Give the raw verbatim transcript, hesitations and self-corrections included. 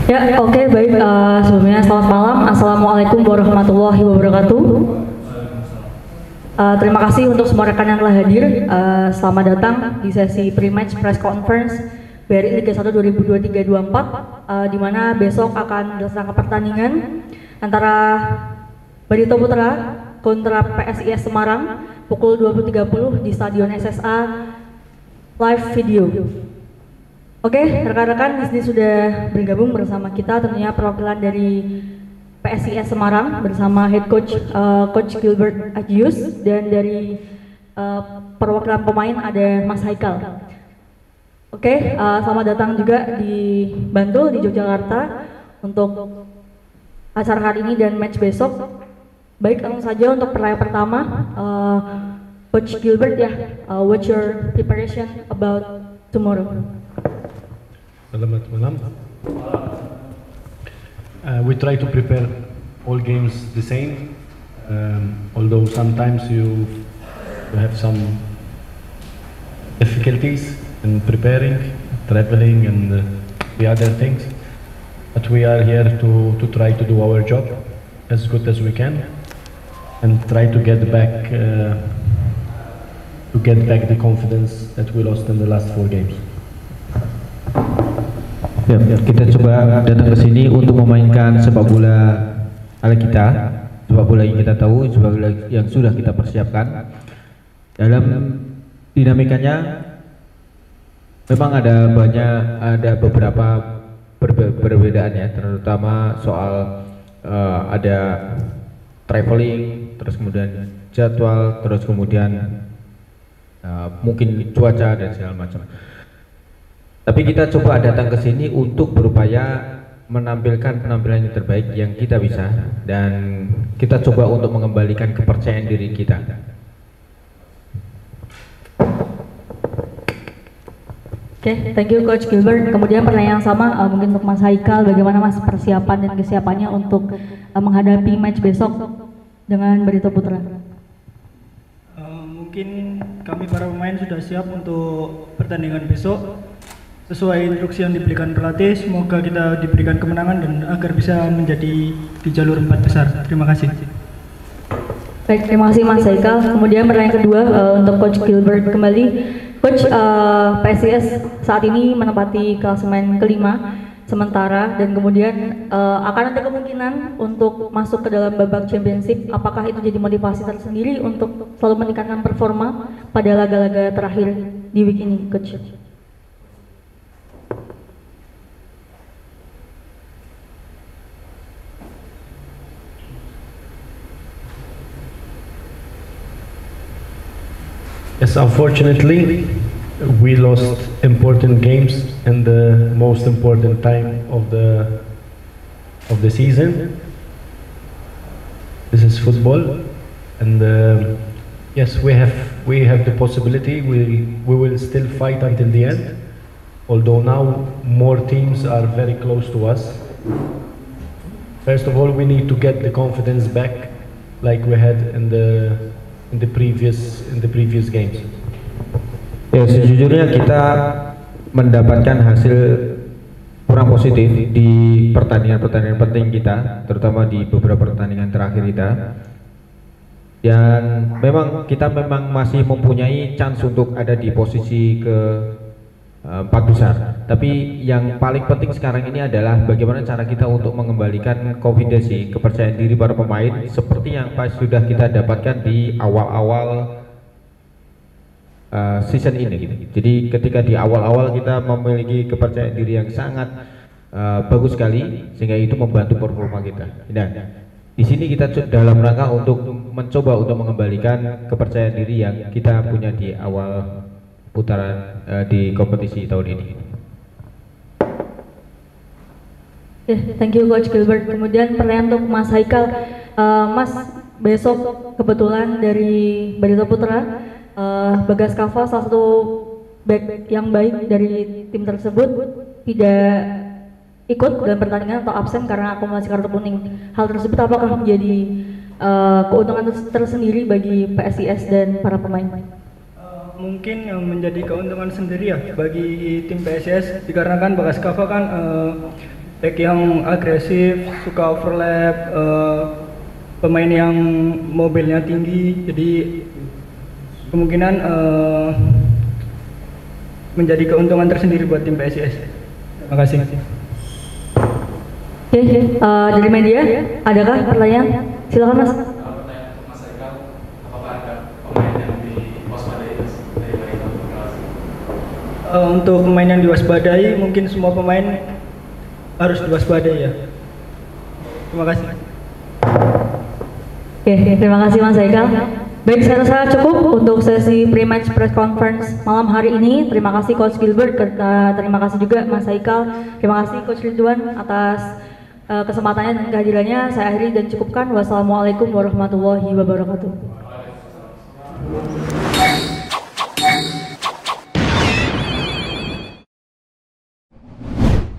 Ya, oke, okay, baik. Uh, sebelumnya selamat malam. Assalamualaikum warahmatullahi wabarakatuh. Uh, terima kasih untuk semua rekan yang telah hadir. Uh, selamat datang di sesi pre-match press conference B R I Liga satu dua ribu dua puluh tiga dua puluh empat, uh, di mana besok akan dilaksanakan pertandingan antara Barito Putra kontra P S I S Semarang pukul dua puluh tiga puluh di Stadion S S A live video. Oke, okay, rekan-rekan di sini sudah bergabung bersama kita tentunya perwakilan dari P S I S Semarang bersama head coach uh, coach Gilbert Agius, dan dari uh, perwakilan pemain ada Mas Haikal. Oke, okay, uh, selamat datang juga di Bantul di Yogyakarta untuk acara hari ini dan match besok. Baik, langsung saja untuk pertanyaan pertama, uh, Coach Gilbert ya, uh, what's your preparation about tomorrow? Selamat malam. Uh, we try to prepare all games the same, um, although sometimes you, you have some difficulties in preparing, traveling and uh, the other things. But we are here to, to try to do our job as good as we can and try to get back uh, to get back the confidence that we lost in the last four games. Ya, kita coba datang ke sini untuk memainkan sepak bola ala kita, sepak bola yang kita tahu, sepak bola yang sudah kita persiapkan. Dalam dinamikanya memang ada banyak, ada beberapa berbe perbedaan ya, terutama soal uh, ada traveling, terus kemudian jadwal, terus kemudian uh, mungkin cuaca dan segala macam. Tapi kita coba datang ke sini untuk berupaya menampilkan penampilan yang terbaik yang kita bisa, dan kita coba untuk mengembalikan kepercayaan diri kita. Oke, okay, thank you Coach Gilbert. Kemudian pertanyaan yang sama uh, mungkin untuk Mas Haikal, bagaimana Mas persiapan dan kesiapannya untuk uh, menghadapi match besok dengan Barito Putra? Uh, mungkin kami para pemain sudah siap untuk pertandingan besok. Sesuai instruksi yang diberikan pelatih, semoga kita diberikan kemenangan dan agar bisa menjadi di jalur empat besar. Terima kasih. Baik, terima kasih Mas Haikal. Kemudian pertanyaan kedua uh, untuk Coach Gilbert kembali. Coach, uh, P S I S saat ini menempati klasemen kelima sementara, dan kemudian uh, akan ada kemungkinan untuk masuk ke dalam babak championship. Apakah itu jadi motivasi tersendiri untuk selalu meningkatkan performa pada laga-laga terakhir di week ini, Coach? Yes, unfortunately, we lost important games in the most important time of the of the season. This is football, and uh, yes, we have we have the possibility. We we will still fight until the end. Although now more teams are very close to us. First of all, we need to get the confidence back, like we had in the in the previous in the previous games. Ya, sejujurnya kita mendapatkan hasil kurang positif di pertandingan-pertandingan penting kita, terutama di beberapa pertandingan terakhir kita. Dan memang kita memang masih mempunyai chance untuk ada di posisi ke uh, empat besar. Tapi yang paling penting sekarang ini adalah bagaimana cara kita untuk mengembalikan confidence, kepercayaan diri para pemain seperti yang pas sudah kita dapatkan di awal-awal uh, season ini gitu. Jadi ketika di awal-awal kita memiliki kepercayaan diri yang sangat uh, bagus sekali, sehingga itu membantu performa kita. Dan di sini kita dalam rangka untuk mencoba untuk mengembalikan kepercayaan diri yang kita punya di awal putaran uh, di kompetisi tahun ini. Yeah, thank you Coach Gilbert. Kemudian pertanyaan untuk Mas Haikal, uh, Mas, besok kebetulan dari Barito Putra, uh, Bagas Kava salah satu back yang baik dari tim tersebut tidak ikut dalam pertandingan atau absen karena akumulasi kartu kuning. Hal tersebut apakah menjadi uh, keuntungan tersendiri bagi P S I S dan para pemain? Uh, mungkin yang menjadi keuntungan sendiri ya bagi tim P S I S dikarenakan Bagas Kava kan uh, back yang agresif, suka overlap, uh, pemain yang mobilnya tinggi, jadi kemungkinan uh, menjadi keuntungan tersendiri buat tim P S I S. Terima kasih. Oke, uh, dari media, adakah pertanyaan? Silakan Mas. Uh, untuk pemain yang diwaspadai, mungkin semua pemain harus diwaspadai ya. Terima kasih. Oke, terima kasih Mas Haikal. Baik, saya rasa cukup untuk sesi pre-match press conference malam hari ini. Terima kasih Coach Gilbert, terima kasih juga Mas Haikal, terima kasih Coach Ridwan atas uh, kesempatannya dan kehadirannya. Saya akhiri dan cukupkan. Wassalamualaikum warahmatullahi wabarakatuh.